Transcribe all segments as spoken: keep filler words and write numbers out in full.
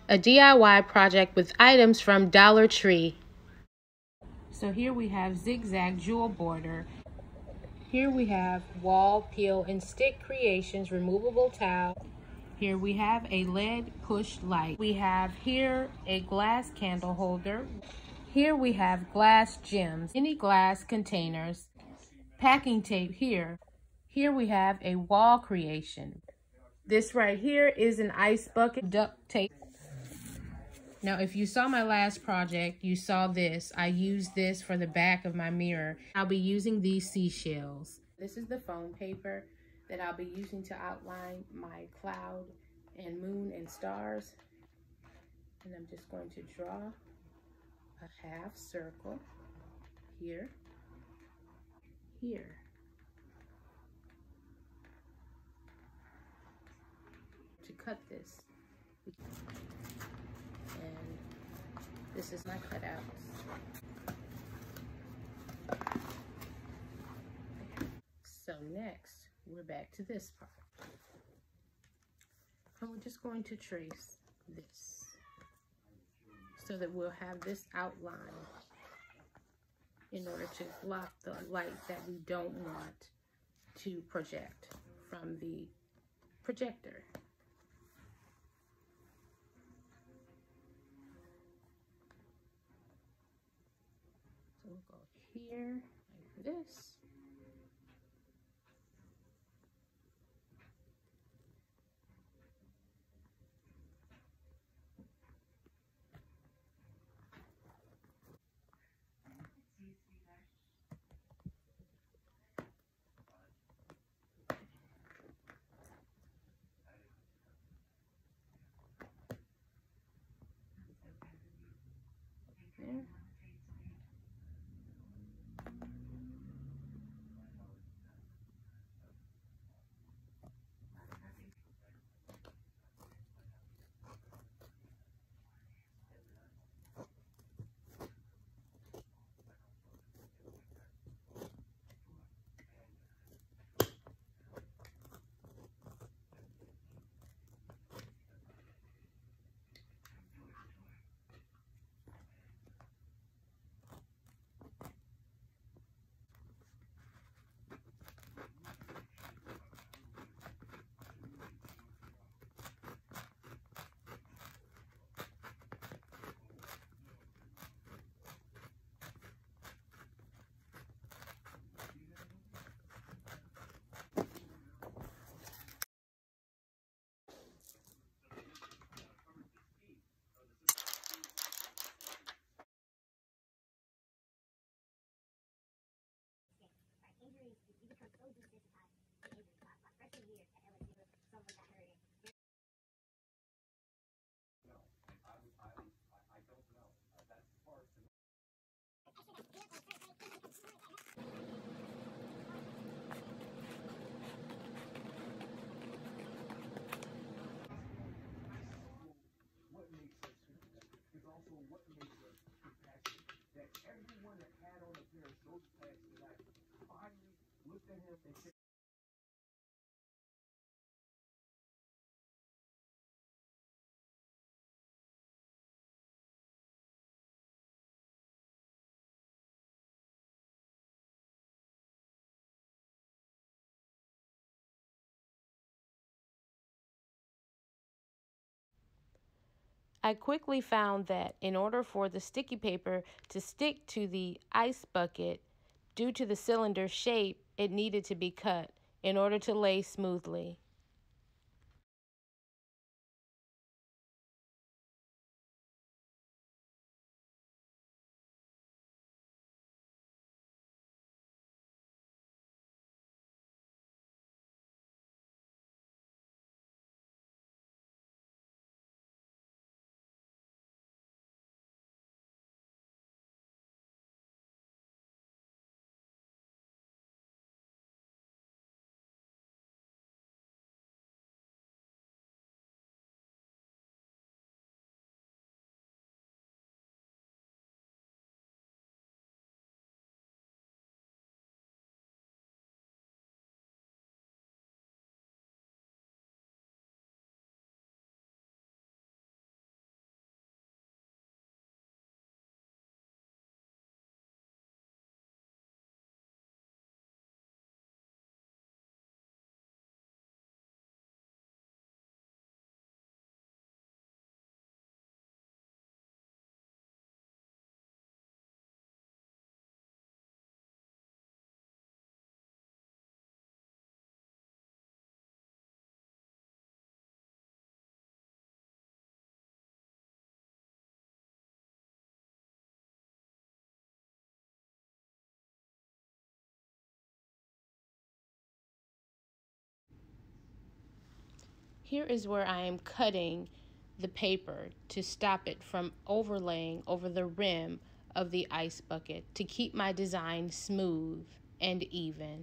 a D I Y project with items from Dollar Tree. So here we have zigzag jewel border. Here we have wall, peel, and stick creations, removable towel. Here we have a L E D push light. We have here a glass candle holder. Here we have glass gems, mini glass containers, packing tape here. Here we have a wall creation. This right here is an ice bucket, duct tape. Now, if you saw my last project, you saw this. I used this for the back of my mirror. I'll be using these seashells. This is the foam paper that I'll be using to outline my cloud and moon and stars. And I'm just going to draw a half circle here, here. To cut this. And this is my cutouts. So next, we're back to this part. And we're just going to trace this so that we'll have this outline in order to block the light that we don't want to project from the projector. So we'll go here like this. There. I quickly found that in order for the sticky paper to stick to the ice bucket, due to the cylinder shape, it needed to be cut in order to lay smoothly. Here is where I am cutting the paper to stop it from overlaying over the rim of the ice bucket to keep my design smooth and even.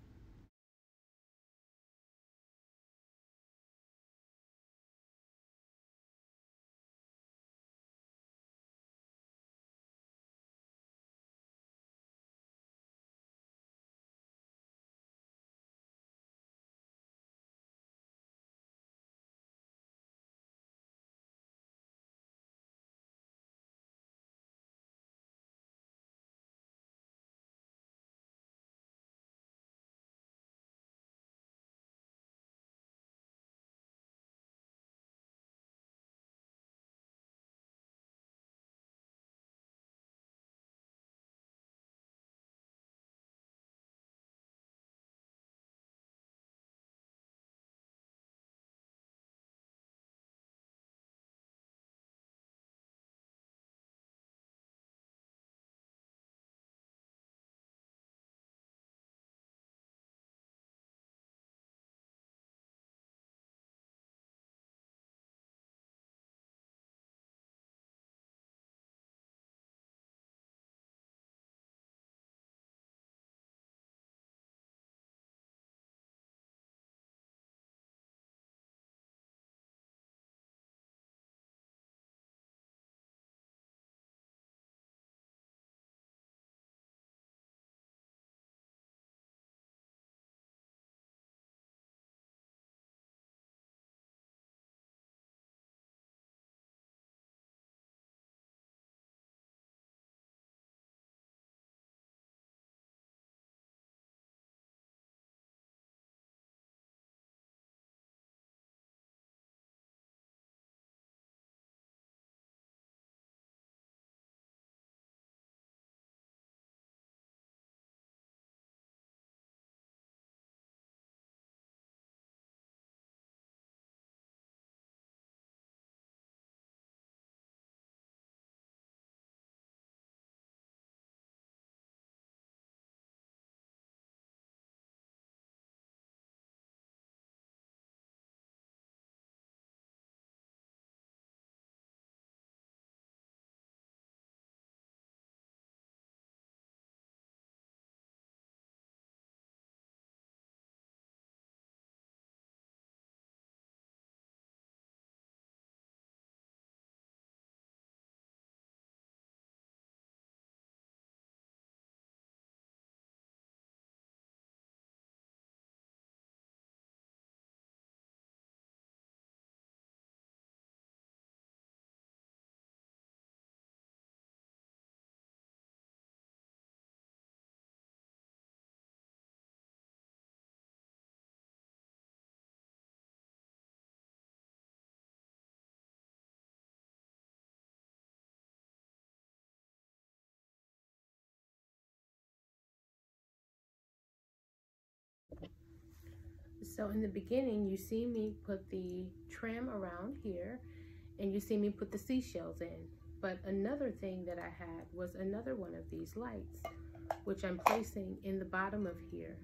So in the beginning, you see me put the trim around here, and you see me put the seashells in. But another thing that I had was another one of these lights, which I'm placing in the bottom of here.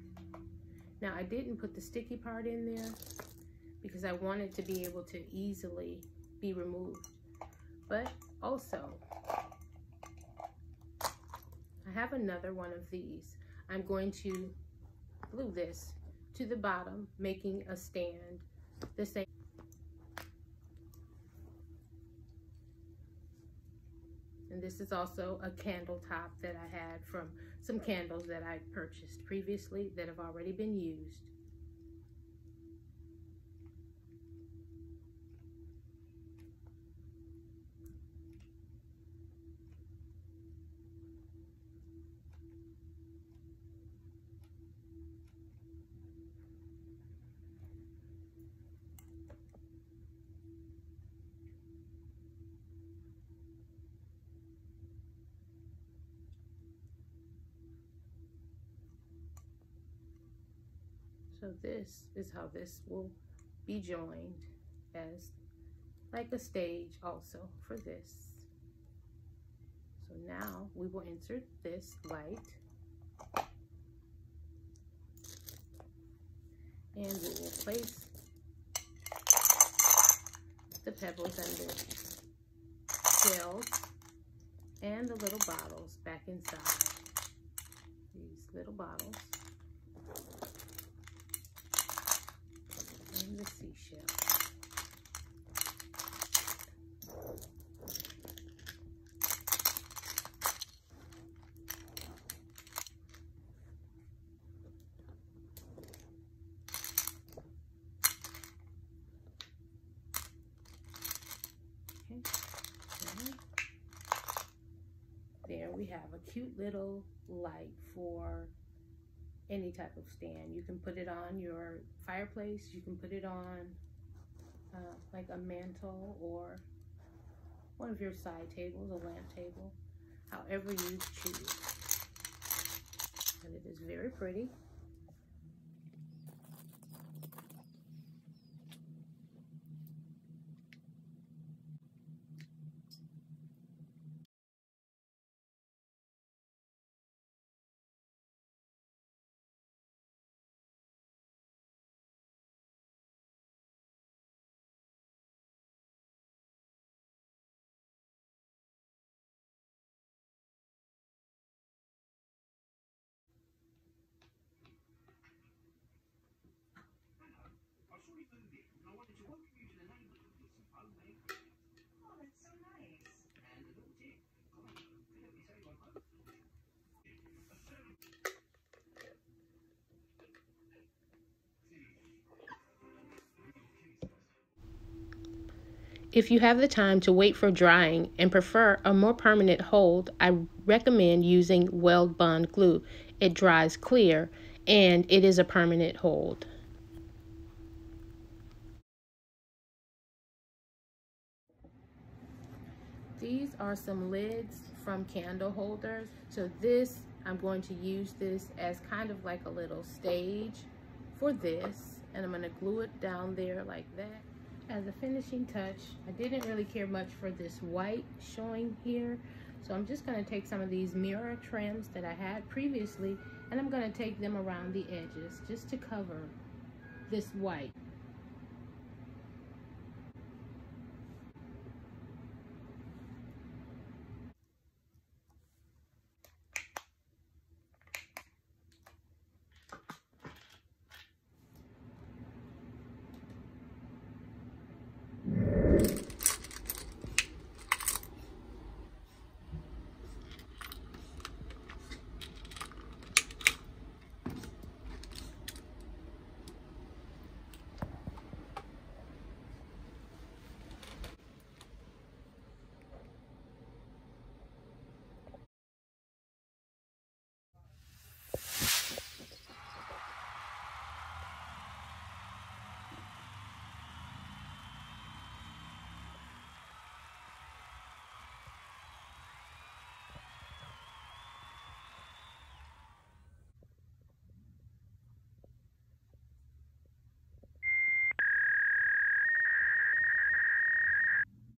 Now I didn't put the sticky part in there because I wanted to be able to easily be removed. But also, I have another one of these. I'm going to glue this to the bottom, making a stand the same. And this is also a candle top that I had from some candles that I purchased previously that have already been used. So this is how this will be joined as like a stage also for this. So now we will insert this light, and we will place pebbles and the shells and the little bottles back inside. These little bottles and the seashell. There we have a cute little light for any type of stand. You can put it on your fireplace, you can put it on uh, like a mantle or one of your side tables, a lamp table, however you choose. And it is very pretty. If you have the time to wait for drying and prefer a more permanent hold, I recommend using Weld Bond glue. It dries clear and it is a permanent hold. These are some lids from candle holders. So this, I'm going to use this as kind of like a little stage for this, and I'm going to glue it down there like that as a finishing touch. I didn't really care much for this white showing here, so I'm just going to take some of these mirror trims that I had previously, and I'm going to take them around the edges just to cover this white.